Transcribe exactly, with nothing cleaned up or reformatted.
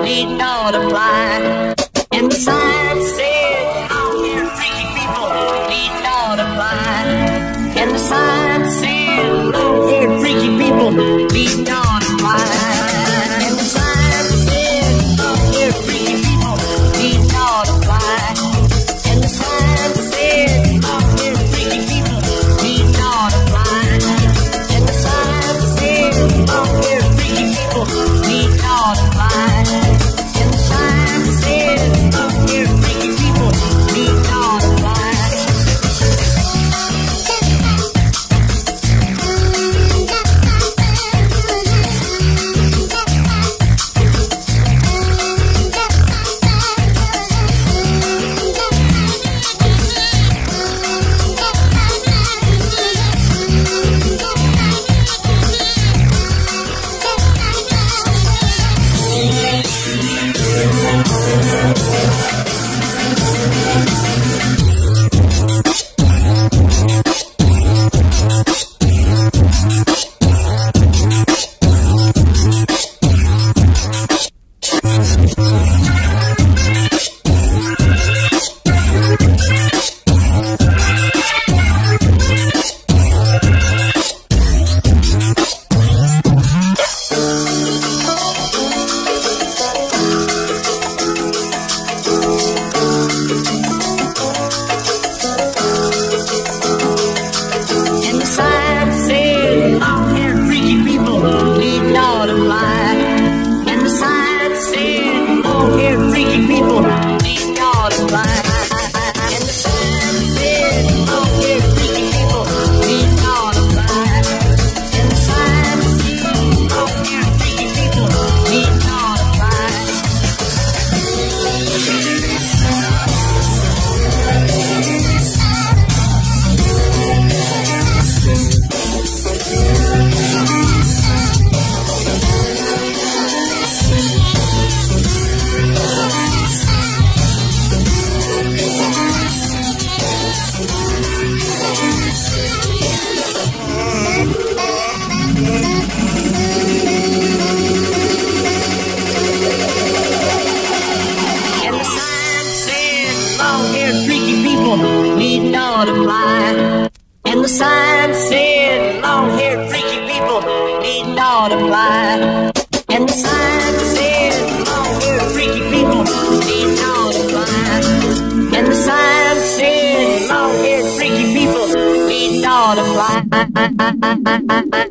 need not apply. And the sign said, all here freaky people need not apply. And the sign said, all here freaky people need not apply. And the sign said, all here freaky people need not apply. And the sign said, all here freaky people need not apply. And the sign said, all here freaky people need not apply. And the sign said, all here freaky people need not apply. Need not apply. And the sign said, long-haired freaky people need not apply. And the sign said, long-haired freaky people need not apply. And the sign said, long-haired freaky people need not apply.